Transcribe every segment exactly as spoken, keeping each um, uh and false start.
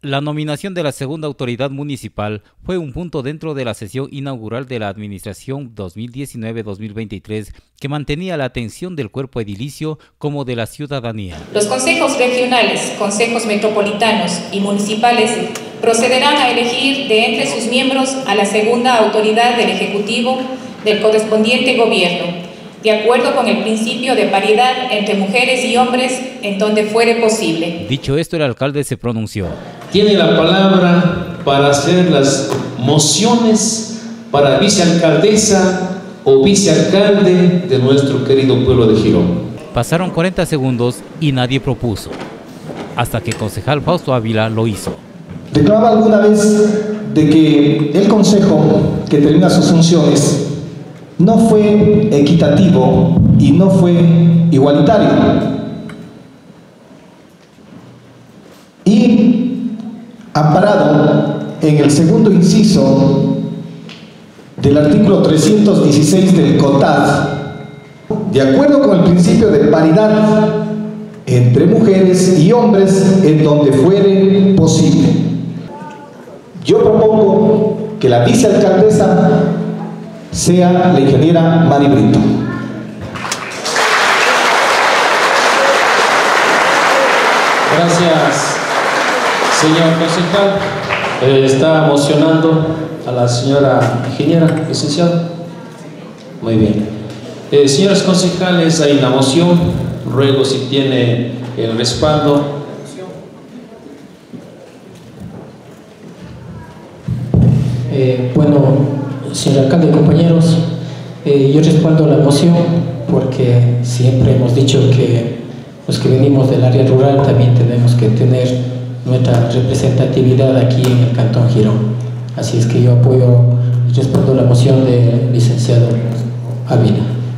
La nominación de la segunda autoridad municipal fue un punto dentro de la sesión inaugural de la administración dos mil diecinueve dos mil veintitrés que mantenía la atención del cuerpo edilicio como de la ciudadanía. Los consejos regionales, consejos metropolitanos y municipales procederán a elegir de entre sus miembros a la segunda autoridad del Ejecutivo del correspondiente gobierno, de acuerdo con el principio de paridad entre mujeres y hombres en donde fuere posible. Dicho esto, el alcalde se pronunció. Tiene la palabra para hacer las mociones para vicealcaldesa o vicealcalde de nuestro querido pueblo de Girón. Pasaron cuarenta segundos y nadie propuso, hasta que el concejal Fausto Ávila lo hizo. Reclamaba alguna vez de que el consejo que termina sus funciones no fue equitativo y no fue igualitario. Y amparado en el segundo inciso del artículo trescientos dieciséis del COTAD, de acuerdo con el principio de paridad entre mujeres y hombres en donde fuere posible, yo propongo que la vicealcaldesa sea la ingeniera Mari Brito. Gracias, señor concejal. Eh, está mocionando a la señora ingeniera, licenciado. Muy bien. Eh, señores concejales, hay una moción. Ruego si tiene el respaldo. Eh, bueno, señor alcalde, compañeros, eh, yo respaldo la moción porque siempre hemos dicho que los que venimos del área rural también tenemos que tener nuestra representatividad aquí en el Cantón Girón. Así es que yo apoyo y respaldo la moción del licenciado Ávila.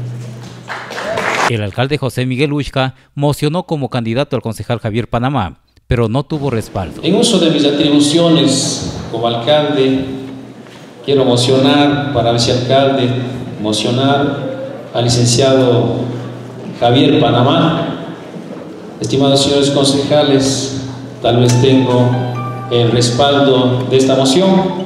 El alcalde José Miguel Uxca mocionó como candidato al concejal Javier Panamá, pero no tuvo respaldo. En uso de mis atribuciones como alcalde, quiero mocionar para vicealcalde, mocionar al licenciado Javier Panamá. Estimados señores concejales, tal vez tengo el respaldo de esta moción.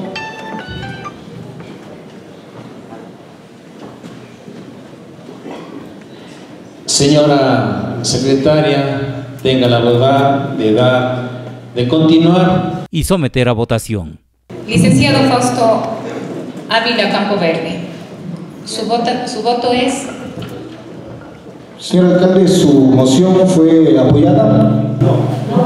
Señora secretaria, tenga la bondad de dar, de continuar y someter a votación. Licenciado Fausto Ávila Campo Verde, su voto, su voto es. Señor alcalde, ¿su moción fue apoyada? No.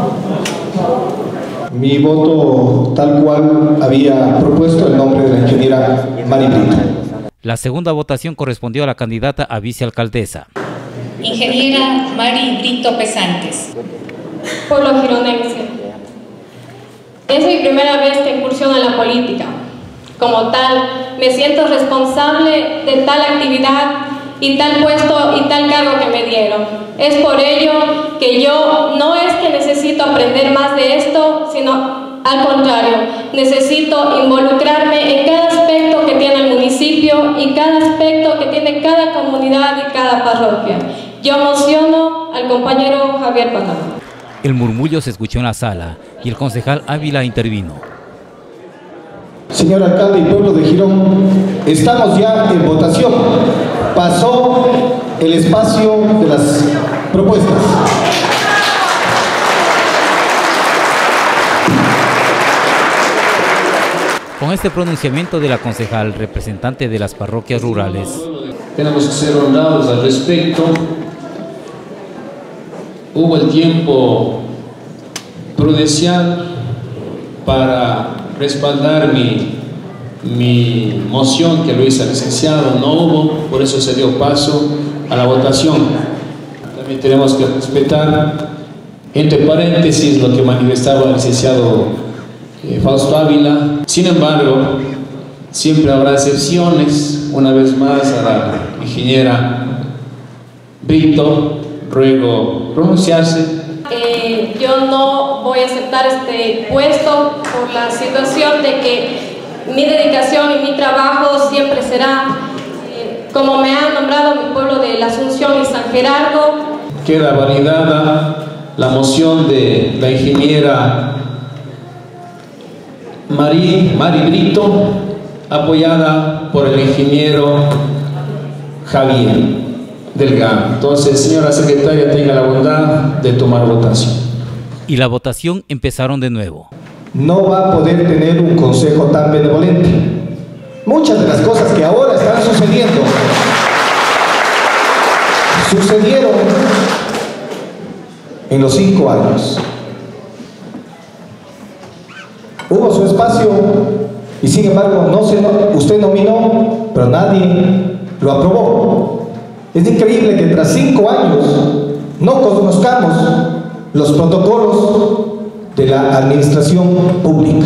Mi voto tal cual había propuesto el nombre de la ingeniera Mari Brito. La segunda votación correspondió a la candidata a vicealcaldesa. Ingeniera Mari Brito Pesantes. Pueblo gironense. Es mi primera vez que incursiono en la política. Como tal, me siento responsable de tal actividad y tal puesto y tal cargo que me dieron. Es por ello que yo no es que necesito aprender más de esto, sino al contrario, necesito involucrarme en cada aspecto que tiene el municipio y cada aspecto que tiene cada comunidad y cada parroquia. Yo mociono al compañero Javier Panamá. El murmullo se escuchó en la sala y el concejal Ávila intervino. Señor alcalde y pueblo de Girón, estamos ya en votación. Pasó el espacio de las propuestas. Con este pronunciamiento de la concejal representante de las parroquias rurales, tenemos que ser honrados al respecto. Hubo el tiempo prudencial para respaldar mi, mi moción que lo hizo el licenciado, no hubo, por eso se dio paso a la votación. También tenemos que respetar, entre paréntesis, lo que manifestaba el licenciado eh, Fausto Ávila. Sin embargo, siempre habrá excepciones. Una vez más a la ingeniera Brito, ruego pronunciarse. Eh, yo no voy a aceptar este puesto por la situación de que mi dedicación y mi trabajo siempre será eh, como me ha nombrado mi pueblo de la Asunción y San Gerardo. Queda validada la moción de la ingeniera Mari, Mari Brito, apoyada por el ingeniero Javier Delgado. Entonces, señora secretaria, tenga la bondad de tomar votación. Y la votación empezaron de nuevo. No va a poder tener un consejo tan benevolente. Muchas de las cosas que ahora están sucediendo sucedieron en los cinco años. Hubo su espacio y sin embargo no se, usted nominó, pero nadie lo aprobó. Es increíble que tras cinco años no conozcamos los protocolos de la administración pública.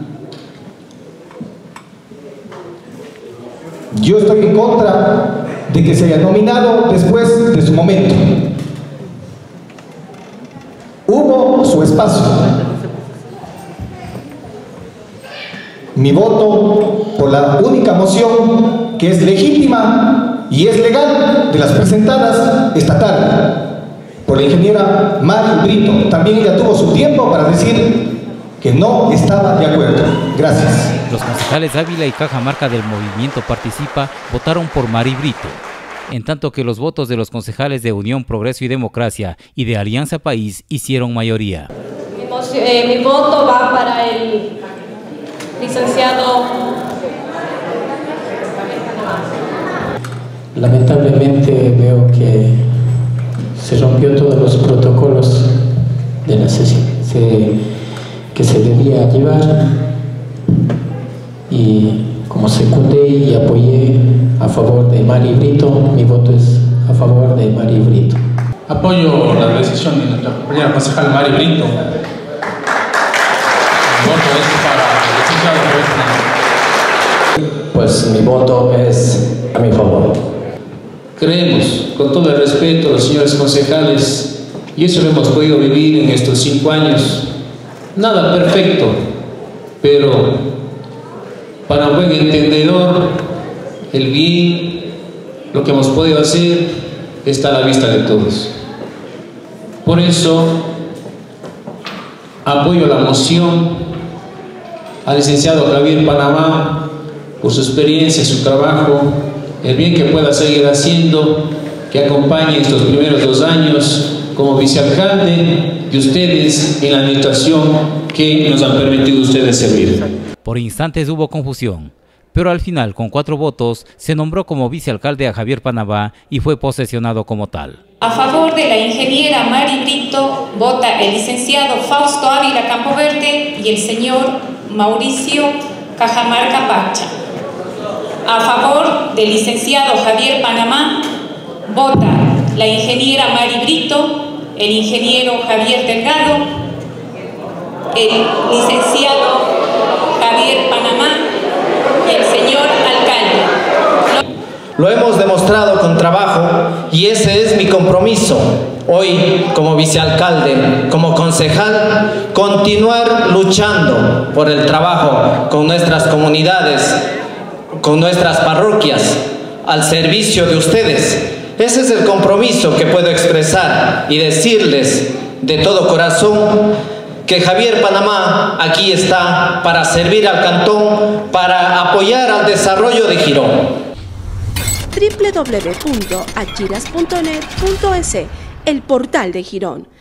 Yo estoy en contra de que se haya nominado después de su momento. Hubo su espacio. Mi voto por la única moción que es legítima y es legal de las presentadas esta tarde por la ingeniera Mari Brito. También ella tuvo su tiempo para decir que no estaba de acuerdo. Gracias. Los concejales Ávila y Cajamarca del Movimiento Participa votaron por Mari Brito, en tanto que los votos de los concejales de Unión, Progreso y Democracia y de Alianza País hicieron mayoría. Mi, moción, eh, mi voto va para el licenciado. Lamentablemente veo que se rompió todos los protocolos de la sesión se, que se debía llevar, y como secundé y apoyé a favor de Mari Brito, mi voto es a favor de Mari Brito. Apoyo la decisión de nuestra compañera concejal Mari Brito. Mi voto es para el licenciado. Pues mi voto es a mi favor. Creemos, con todo el respeto a los señores concejales, y eso lo hemos podido vivir en estos cinco años, nada perfecto, pero para un buen entendedor, el bien, lo que hemos podido hacer, está a la vista de todos. Por eso, apoyo la moción al licenciado Javier Panamá por su experiencia, su trabajo, el bien que pueda seguir haciendo, que acompañe estos primeros dos años como vicealcalde y ustedes en la administración que nos han permitido ustedes servir. Por instantes hubo confusión, pero al final, con cuatro votos, se nombró como vicealcalde a Javier Panamá y fue posesionado como tal. A favor de la ingeniera Mari Brito vota el licenciado Fausto Ávila Campoverde y el señor Mauricio Cajamarca Pacha. A favor del licenciado Javier Panamá vota la ingeniera Mari Brito, el ingeniero Javier Delgado, el licenciado Javier Panamá y el señor alcalde. Lo hemos demostrado con trabajo y ese es mi compromiso hoy como vicealcalde, como concejal, continuar luchando por el trabajo con nuestras comunidades, con nuestras parroquias, al servicio de ustedes. Ese es el compromiso que puedo expresar y decirles de todo corazón que Javier Panamá aquí está para servir al cantón, para apoyar al desarrollo de Girón. doble u doble u doble u punto achiras punto net punto es, el portal de Girón.